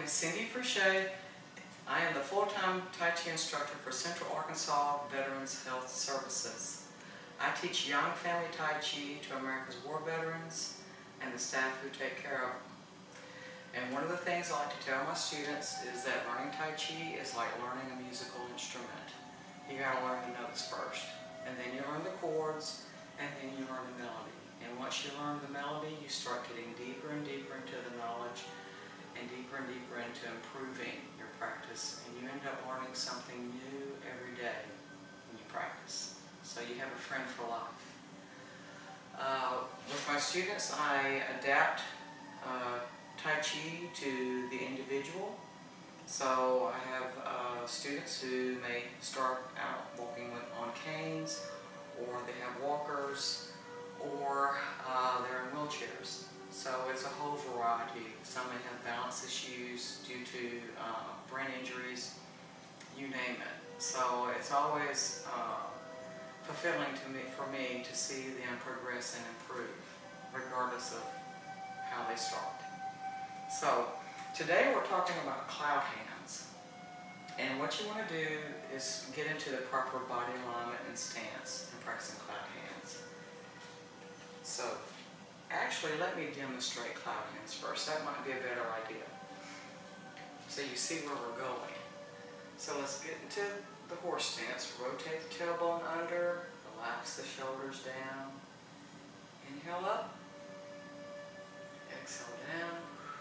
is Cynthia Frusha. I am the full-time Tai Chi instructor for Central Arkansas Veterans Health Services. I teach young family Tai Chi to America's war veterans and the staff who take care of them. And one of the things I like to tell my students is that learning Tai Chi is like learning a musical instrument. You gotta learn the notes first, and then you learn the chords, and then you learn the melody. And once you learn the melody, you start getting deeper and deeper into the knowledge and deeper into improving your practice, and you end up learning something new every day when you practice. So you have a friend for life. With my students, I adapt Tai Chi to the individual. So I have students who may start out walking on canes, or they have walkers, or they're in wheelchairs. So it's a whole variety. Some may have balance issues due to brain injuries, you name it. So it's always fulfilling for me to see them progress and improve, regardless of how they start. So today we're talking about cloud hands. And what you want to do is get into the proper body alignment and stance in practicing cloud hands. So actually, let me demonstrate cloud hands first. That might be a better idea. So you see where we're going. So let's get into the horse stance. Rotate the tailbone under, relax the shoulders down. Inhale up, exhale down.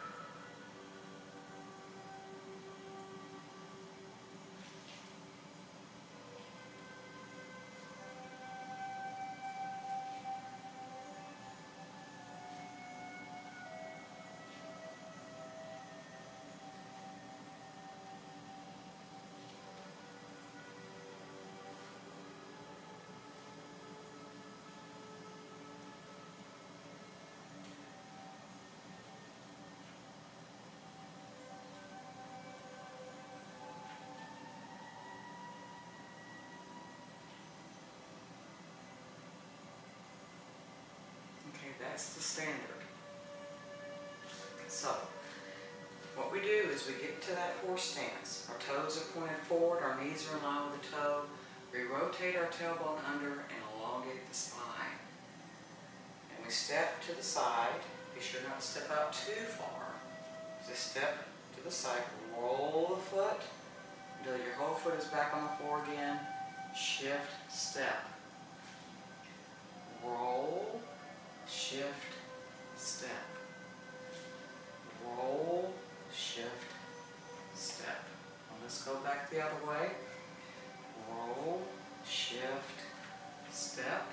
That's the standard. So, what we do is we get to that horse stance. Our toes are pointed forward, our knees are in line with the toe. We rotate our tailbone under and elongate the spine. And we step to the side. Be sure not to step out too far. Just step to the side, roll the foot until your whole foot is back on the floor again. Shift, step. Roll, shift, step. Roll, shift, step. Now let's go back the other way. Roll, shift, step.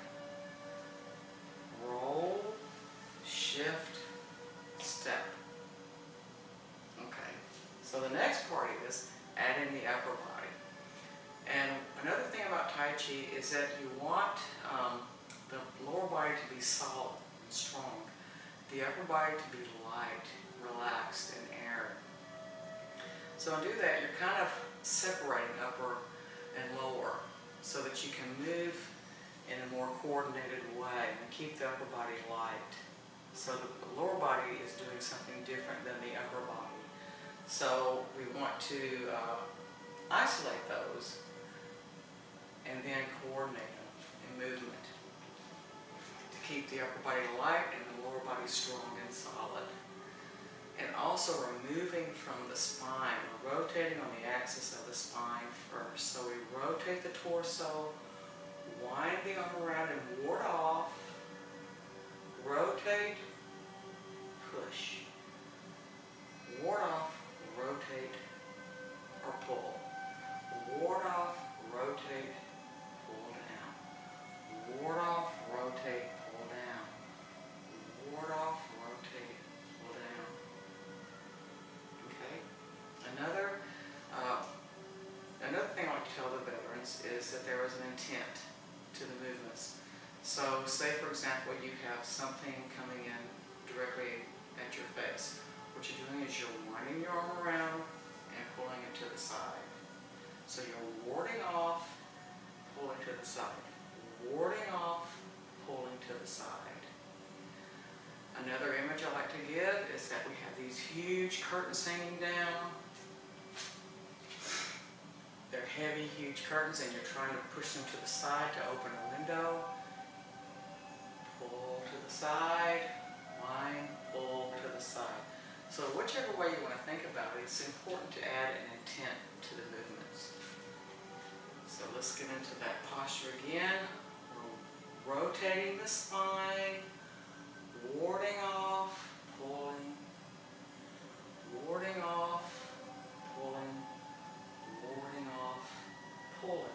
Roll, shift, step. Okay, so the next part is adding the upper body. And another thing about Tai Chi is that you want the lower body to be solid and strong, the upper body to be light, relaxed, and airy. So to do that, you're kind of separating upper and lower so that you can move in a more coordinated way and keep the upper body light. So the lower body is doing something different than the upper body. So we want to isolate those and then coordinate them in movement. Keep the upper body light and the lower body strong and solid. And also removing from the spine, we're rotating on the axis of the spine first. So we rotate the torso, wind the arm around and ward off, rotate, push, ward off, rotate, or pull. Ward off, rotate, pull down. Ward off, rotate, pull down. Ward off, rotate, pull down. Okay? Another thing I like to tell the veterans is that there is an intent to the movements. So say for example you have something coming in directly at your face. What you're doing is you're winding your arm around and pulling it to the side. So you're warding off, pulling to the side. Warding off, pulling to the side. Another image I like to give is that we have these huge curtains hanging down. They're heavy, huge curtains, and you're trying to push them to the side to open a window. Pull to the side, wind, pull to the side. So whichever way you want to think about it, it's important to add an intent to the movements. So let's get into that posture again. We're rotating the spine, warding off, pulling, warding off, pulling, warding off, pulling.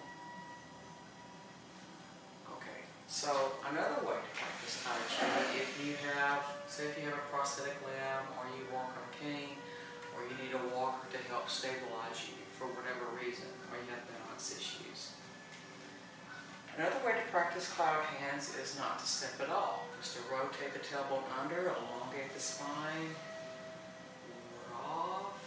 Okay, so another way to practice Tai Chi, if you have, say if you have a prosthetic limb, or you walk on a cane, or you need a walker to help stabilize you for whatever reason, or you have balance issues. Another way to practice cloud hands is not to step at all, just to rotate the tailbone under, elongate the spine, ward off,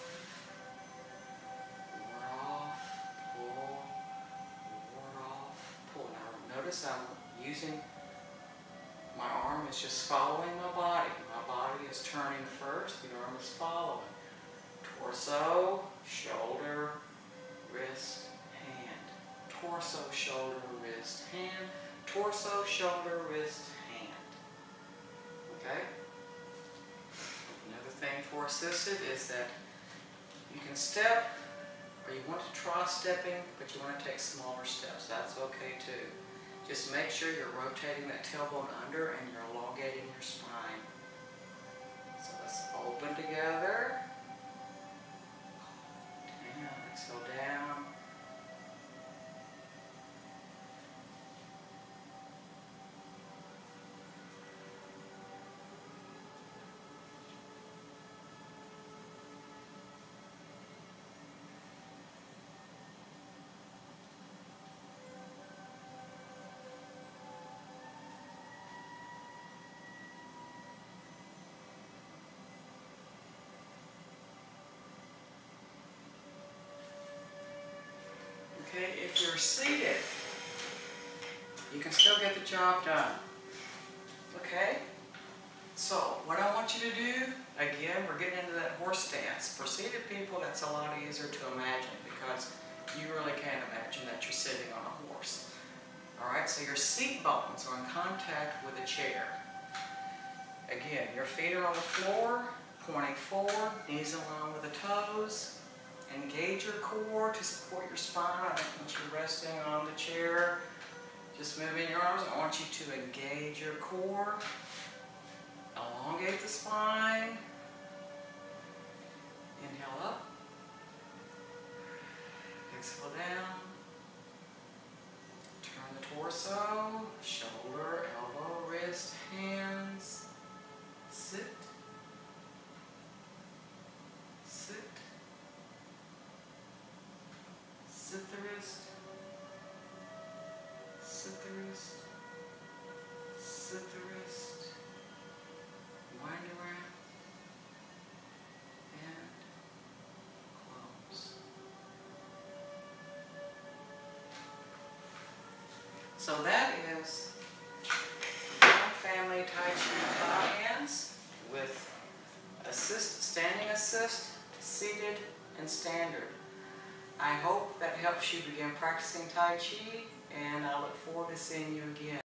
pull, ward off, pull. Now notice I'm using, my arm is just following my body. My body is turning first, the arm is following. Torso, shoulder, wrist, hand. Torso, shoulder, wrist, hand. Torso, shoulder, wrist, hand. Okay? Another thing for assisted is that you can step, or you want to try stepping, but you want to take smaller steps. That's okay too. Just make sure you're rotating that tailbone under and you're elongating your spine. So let's open together. Down, exhale down. Okay, if you're seated, you can still get the job done. Okay? So, what I want you to do, again, we're getting into that horse stance. For seated people, that's a lot easier to imagine because you really can't imagine that you're sitting on a horse. Alright, so your seat bones are in contact with the chair. Again, your feet are on the floor, pointing forward, knees in line with the toes. Engage your core to support your spine. I don't want you resting on the chair. Just moving your arms. I want you to engage your core. Elongate the spine. Inhale up. Exhale down. Turn the torso, shoulder, elbow, wrist, hands. Sit. Sit. Sit the wrist, sit the wrist, sit the wrist, wind around, and close. So that is one family Tai Chi cloud hands with assist, standing assist, seated, and standard. I hope that helps you begin practicing Tai Chi, and I look forward to seeing you again.